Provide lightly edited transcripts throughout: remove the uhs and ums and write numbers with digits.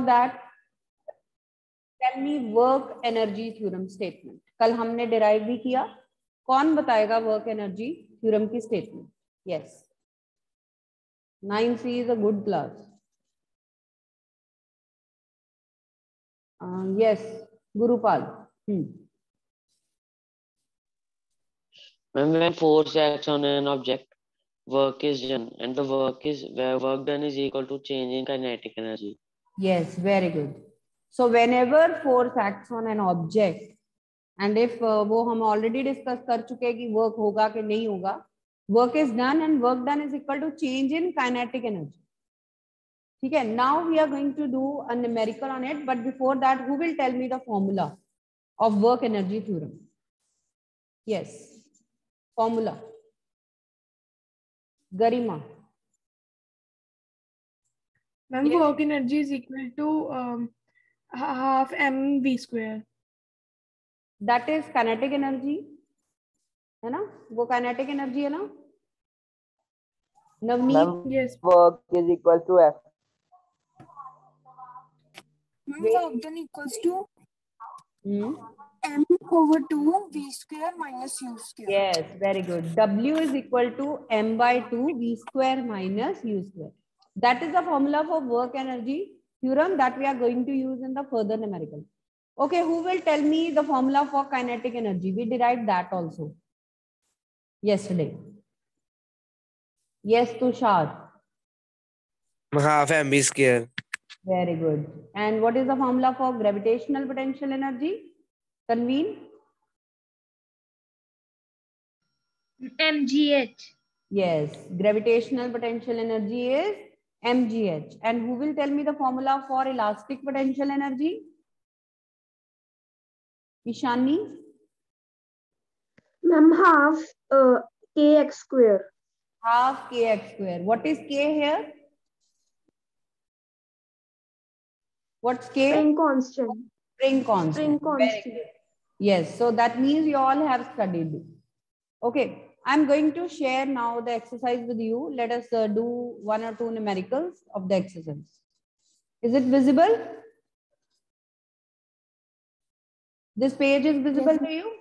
that tell me work energy theorem statement. कल हमने derive भी किया. कौन बताएगा work energy theorem की statement? Yes. 9C is a good class. Yes, Gurupal. When force acts on an object, work is done, and the work done is equal to change in kinetic energy. Yes, very good. So whenever force acts on an object, and if वो हम already discuss कर चुके हैं कि work होगा कि नहीं होगा, work is done and work done is equal to change in kinetic energy. ठीक है? Now we are going to do a numerical on it, but before that, who will tell me the formula of work energy theorem? Yes, formula. Garima. Ma'am, Yes. work energy is equal to half mv square. That is kinetic energy, है ना? वो kinetic energy है ना? Navneet. Yes. Work is equal to F. Work done equals to m over 2 v square minus u square. Yes, very good. W is equal to m by 2 v square minus u square. That is the formula for work energy theorem that we are going to use in the further numerical. Okay, who will tell me the formula for kinetic energy? We derived that also yesterday. Yes, Tushar. Half mv square. Very good. And what is the formula for gravitational potential energy? Tanveen? mgh. Yes, gravitational potential energy is mgh. And who will tell me the formula for elastic potential energy? Ishani? Ma'am, half kx square. Half kx square. What is k here? What's k? Spring constant. Spring constant. Spring constant. Very good. Yes, so that means you all have studied. Okay, I'm going to share now the exercise with you. Let us do 1 or 2 numericals of the exercise. Is it visible? This page is visible to you?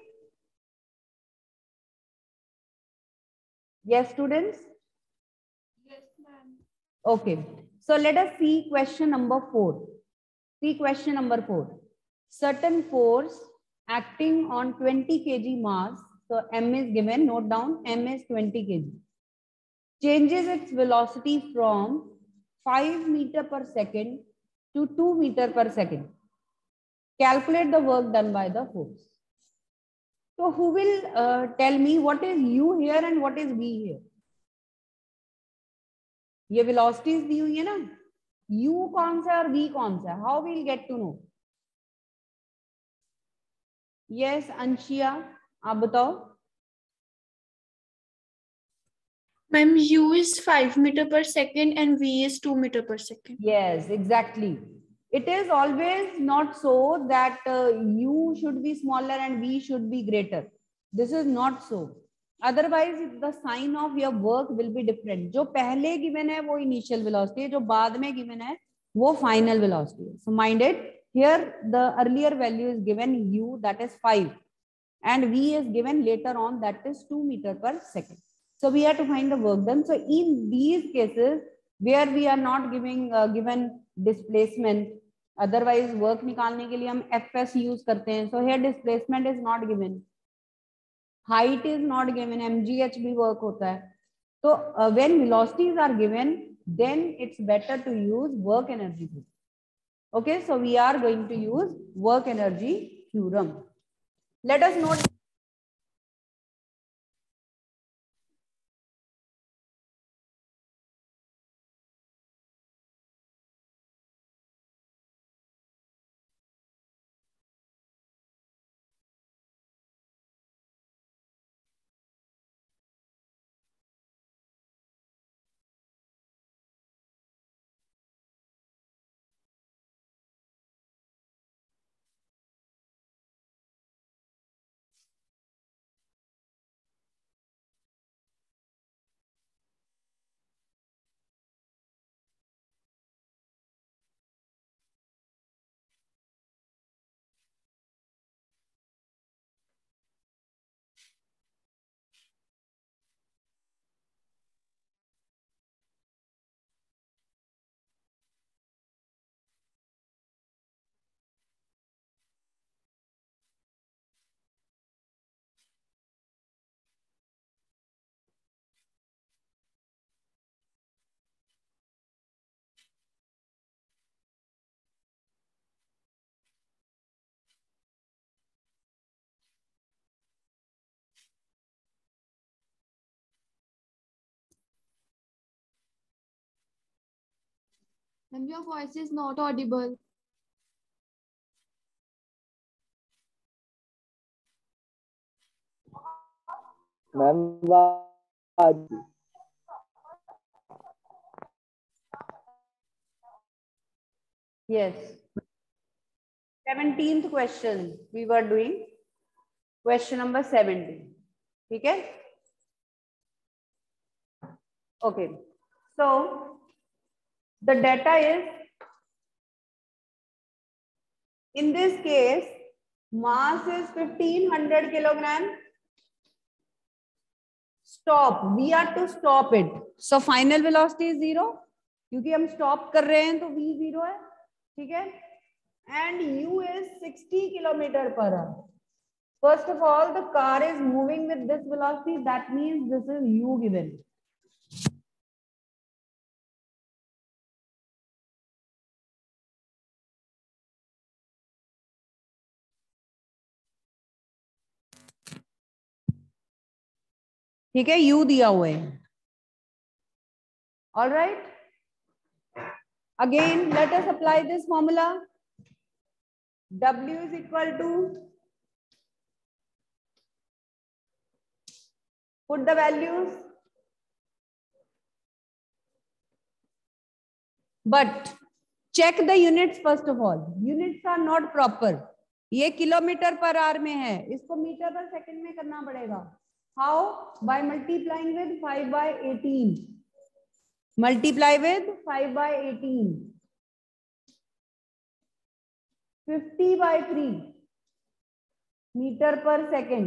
Yes, students? Yes, ma'am. Okay, so let us see question number 4. See question number 4. Certain force acting on 20 kg mass. So M is given, note down, M is 20 kg. Changes its velocity from 5 meter per second to 2 meter per second. Calculate the work done by the force. So who will tell me what is U here and what is V here? ये velocities दी हुई है ना? U कौन सा और V कौन सा? How we'll get to know? Yes, Anshiya, आप बताओ. Ma'am, u is 5 meter per second and v is 2 meter per second. Yes, exactly. It is always not so that U should be smaller and V should be greater. This is not so. Otherwise, the sign of your work will be different. जो पहले given है वो initial velocity है, जो बाद में given है वो final velocity है. So mind it. Here the earlier value is given U, that is 5, and V is given later on, that is 2 meter per second. So we have to find the work done. So in these cases where we are not giving given displacement, otherwise work निकालने के लिए हम fs use करते हैं. So here displacement is not given, height is not given, mgh भी work होता है. So when velocities are given, then it's better to use work energy theorem. Okay, so we are going to use work energy theorem. Let us note. Ma'am, your voice is not audible. Ma'am Yes. 17th question we were doing. Question number 70. Okay. Okay. So the data is, in this case, mass is 1500 kilogram. Stop. We are to stop it. So final velocity is 0. क्योंकि हम stop कर रहे हैं तो v 0 है. ठीक है. And u is 60 km/h. First of all, the car is moving with this velocity. That means this is u given. ठीक है, u दिया हुआ है. All right. Again, let us apply this formula. W is equal to, put the values, but check the units first of all. Units are not proper. ये kilometre per hour में है, इसको metre पर second में करना पड़ेगा. How? By multiplying with 5/18. Multiply with 5/18. 50/3 meter per second.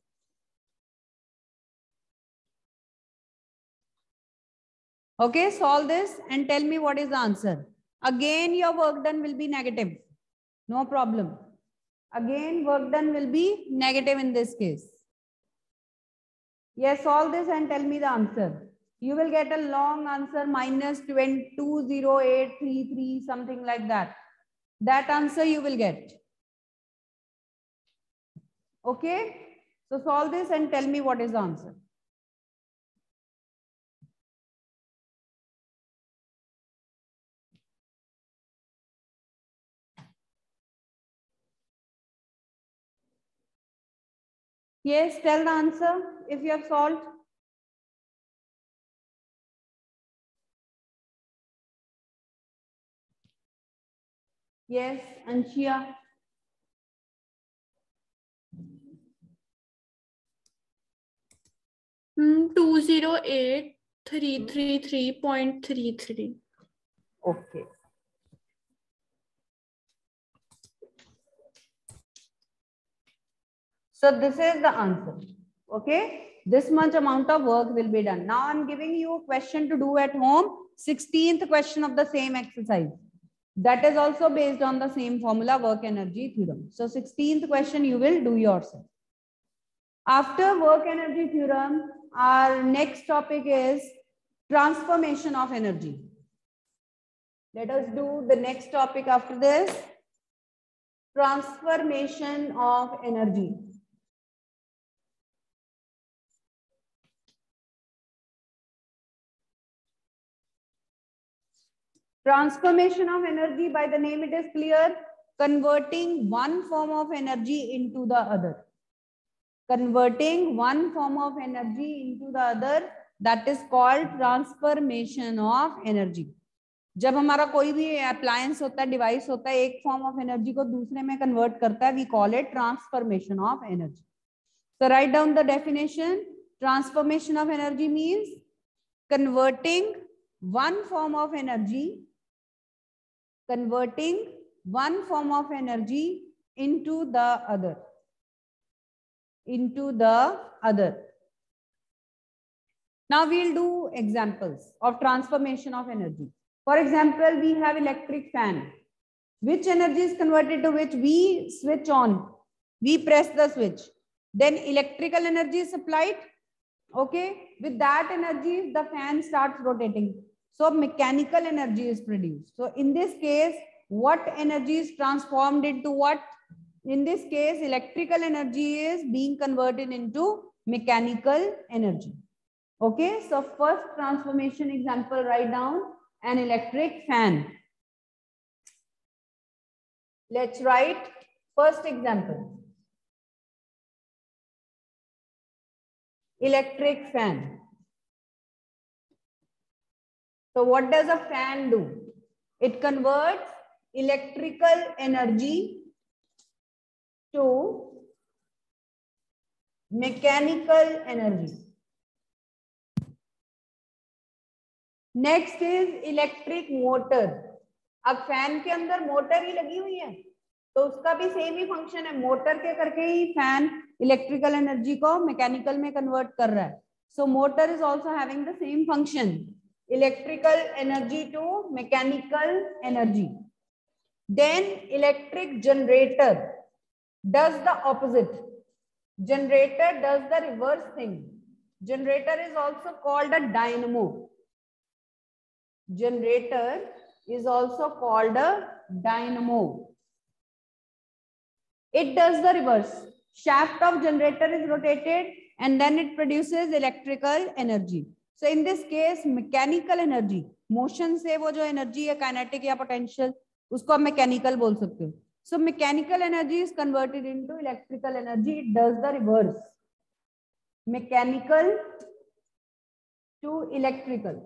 Okay, solve this and tell me what is the answer. Again, your work done will be negative. No problem. Again, work done will be negative in this case. Yes, solve this and tell me the answer. You will get a long answer, minus 20833, something like that. That answer you will get. Okay, so solve this and tell me what is the answer. Yes, tell the answer if you have solved. Yes, Anshia. Hmm, 208,333.33. Okay. So this is the answer. Okay. This much amount of work will be done. Now I'm giving you a question to do at home. 16th question of the same exercise. That is also based on the same formula, work energy theorem. So 16th question you will do yourself. After work energy theorem, our next topic is transformation of energy. Let us do the next topic after this. Transformation of energy. Transformation of energy, by the name it is clear, converting one form of energy into the other. Converting one form of energy into the other, that is called transformation of energy. जब हमारा कोई भी appliance होता है, device होता है, एक form of energy को दूसरे में कन्वर्ट करता है, we call it transformation of energy. So write down the definition. Transformation of energy means converting one form of energy into the other. Now we'll do examples of transformation of energy. For example, we have electric fan. Which energy is converted to which? We switch on. We press the switch. Then electrical energy is supplied. Okay. With that energy, the fan starts rotating. So mechanical energy is produced. So in this case, what energy is transformed into what? In this case, electrical energy is being converted into mechanical energy. Okay. So first transformation example, write down an electric fan. Let's write first example. Electric fan. So what does a fan do? It converts electrical energy to mechanical energy. Next is electric motor. अब fan के अंदर motor ही लगी हुई है तो उसका भी same ही फंक्शन है. मोटर के करके ही फैन इलेक्ट्रिकल एनर्जी को मैकेनिकल में कन्वर्ट कर रहा है. So motor is also having the same function, electrical energy to mechanical energy. Then electric generator does the opposite. Generator does the reverse thing. Generator is also called a dynamo. Generator is also called a dynamo. It does the reverse. Shaft of generator is rotated and then it produces electrical energy. So in this case mechanical energy, motion से वो जो energy है kinetic या potential उसको आप mechanical बोल सकते हो. So mechanical energy is converted into electrical energy. It does the reverse. Mechanical to electrical.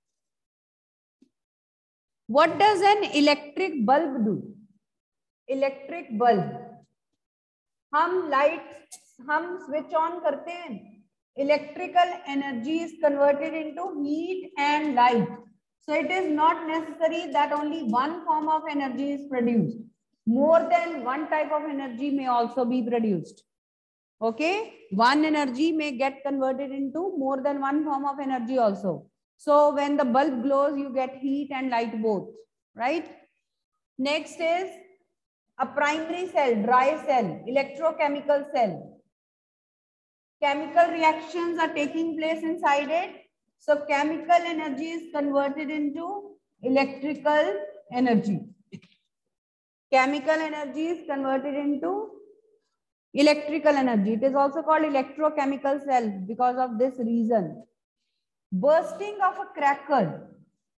What does an electric bulb do? Electric bulb. हम switch on करते हैं. Electrical energy is converted into heat and light. So it is not necessary that only one form of energy is produced. More than one type of energy may also be produced. Okay, one energy may get converted into more than one form of energy also. So when the bulb glows, you get heat and light both, right? Next is a primary cell, dry cell, electrochemical cell. Chemical reactions are taking place inside it. So chemical energy is converted into electrical energy. Chemical energy is converted into electrical energy. It is also called electrochemical cell because of this reason. Bursting of a cracker.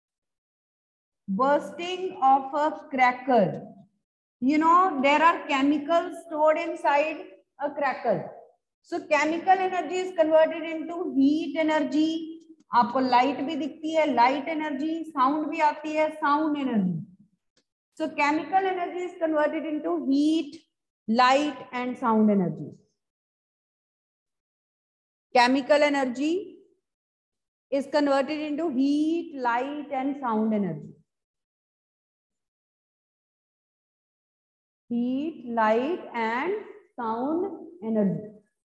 Bursting of a cracker. You know, there are chemicals stored inside a cracker. So chemical energy is converted into heat energy. आपको light भी दिखती है, light energy. Sound भी आती है, sound energy. So chemical energy is converted into heat, light and sound energy. Chemical energy is converted into heat, light and sound energy. Heat, light and sound energy.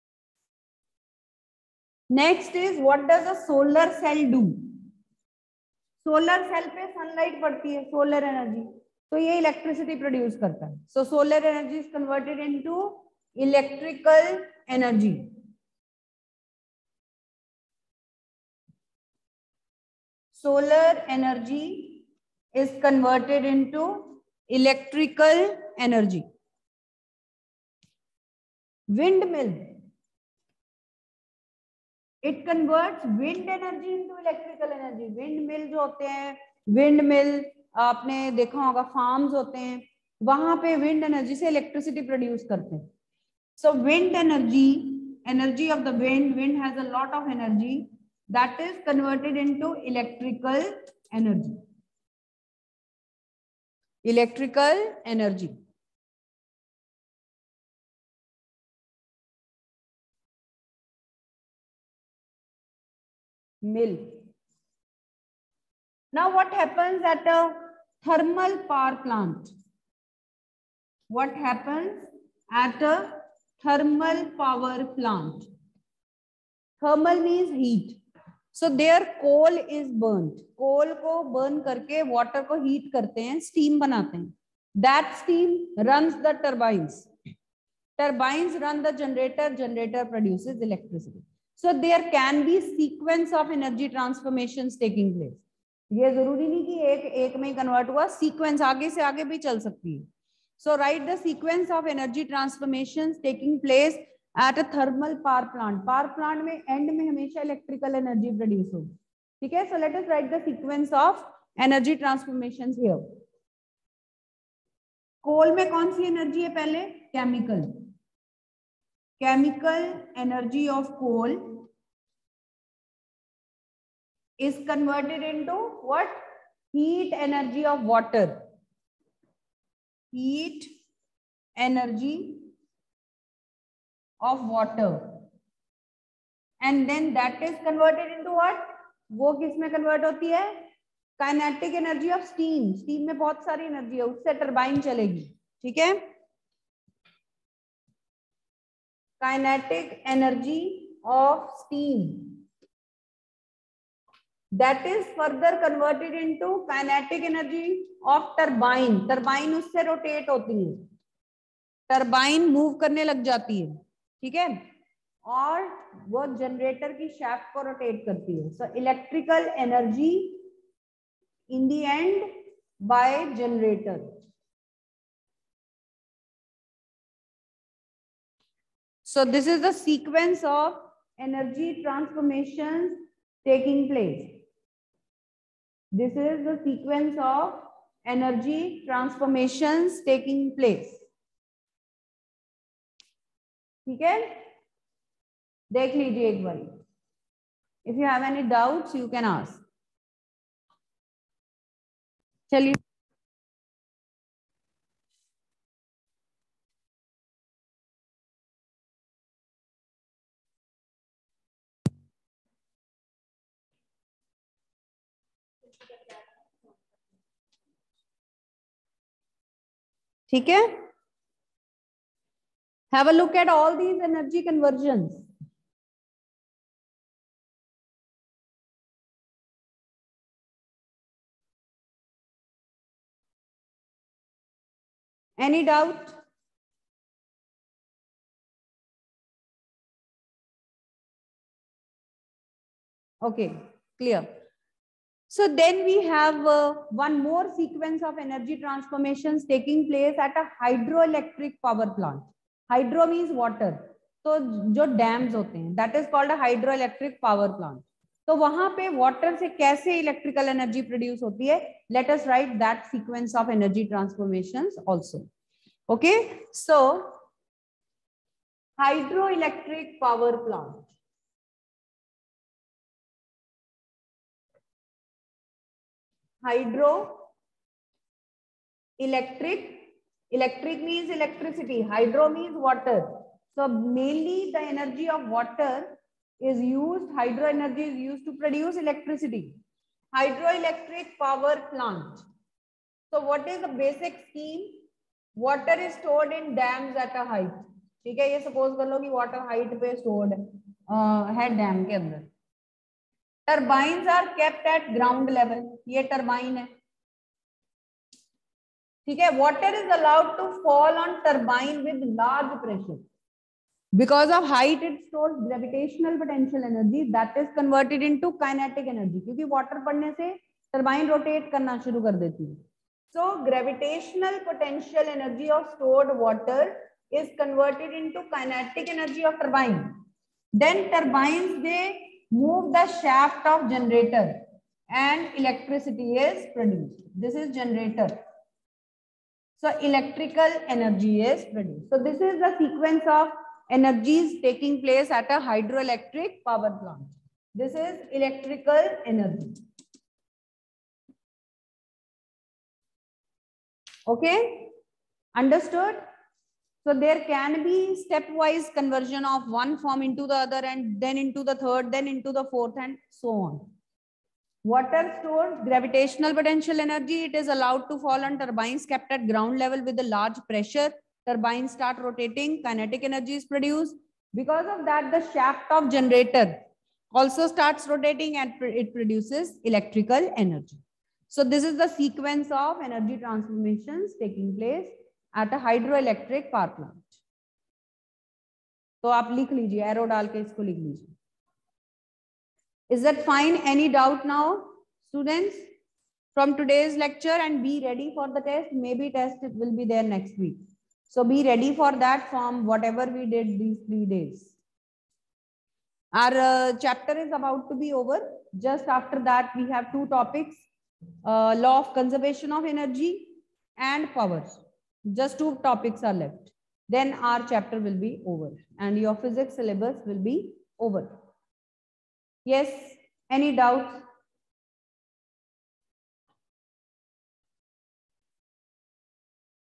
Next is what does a solar cell do? Solar cell पे sunlight पड़ती है, solar energy. तो ये electricity produce करता है. So solar energy is converted into electrical energy. Solar energy is converted into electrical energy. Windmill, it converts wind energy into electrical energy. Windmill जो होते हैं, wind mill आपने देखा होगा, फार्म्स होते हैं, वहां पे विंड एनर्जी से इलेक्ट्रिसिटी प्रोड्यूस करते हैं. So wind energy, energy of the wind has a lot of energy that is converted into electrical energy. Electrical energy. Mill. Now what happens at a thermal power plant? What happens at a thermal power plant? Thermal means heat. So there coal is burnt. Coal को burn करके water को heat करते हैं, steam बनाते हैं. That steam runs the turbines. Turbines run the generator. Generator produces electricity. So there can be sequence of energy transformations taking place. ये जरूरी नहीं कि एक में ही कन्वर्ट हुआ, सीक्वेंस आगे से आगे भी चल सकती है. So write the sequence of energy transformations taking place at a thermal power plant. Power plant में एंड में हमेशा इलेक्ट्रिकल एनर्जी प्रोड्यूस होगी. ठीक है, so let us write the sequence of energy transformations here. Coal में कौन सी energy है पहले? Chemical energy of coal is converted into what? Heat energy of water. Heat energy of water. And then that is converted into what? वो किस में convert होती है? Kinetic energy of steam. Steam में बहुत सारी एनर्जी है, उससे टरबाइन चलेगी. ठीक है, kinetic energy of steam that is further converted into kinetic energy of turbine. Turbine उससे रोटेट होती है, टरबाइन मूव करने लग जाती है. ठीक है, और वो जनरेटर की शाफ्ट को रोटेट करती है. So electrical energy in the end by generator. So this is the sequence of energy transformations taking place. This is the sequence of energy transformations taking place. ठीक है, देख लीजिए एक बार. If you have any doubts, you can ask. चलिए, ठीक है. Have a look at all these energy conversions. Any doubt? Okay, clear. So then we have one more sequence of energy transformations taking place at a hydroelectric power plant. Hydro means water. तो जो dams होते हैं, that is called a hydroelectric power plant. तो वहां पे water से कैसे electrical energy produce होती है? Let us write that sequence of energy transformations also. Okay, so hydroelectric power plant. Electric means electricity, hydro means water. So mainly the energy of water is used, hydro energy is used to produce electricity. Hydroelectric power plant. So what is the basic scheme? Water is stored in dams at a height. ठीक है, ये suppose कर लो कि water height पे stored है dam के अंदर. Turbines are kept at ground level. ये टर्बाइन है. ठीक है, water is allowed to fall on turbine with large pressure. Because of height, it stores gravitational potential energy that is converted into kinetic energy. क्योंकि water पड़ने से turbine rotate करना शुरू कर देती है. So gravitational potential energy of stored water is converted into kinetic energy of turbine. Then turbines, they move the shaft of generator and electricity is produced. This is generator. So electrical energy is produced. So this is the sequence of energies taking place at a hydroelectric power plant. This is electrical energy. Okay, understood? So there can be stepwise conversion of one form into the other and then into the third, then into the fourth and so on. Water stores gravitational potential energy. It is allowed to fall on turbines kept at ground level with a large pressure. Turbines start rotating, kinetic energy is produced. Because of that, the shaft of generator also starts rotating and it produces electrical energy. So this is the sequence of energy transformations taking place at a hydroelectric power plant. तो आप लिख लीजिए, arrow डाल के इसको लिख लीजिए. Is that fine? Any doubt now, students, from today's lecture? And be ready for the test. Maybe test will be there next week. So be ready for that from whatever we did these 3 days. Our chapter is about to be over. Just after that, we have 2 topics, law of conservation of energy and power. Just 2 topics are left. Then our chapter will be over and your physics syllabus will be over. Yes, any doubts?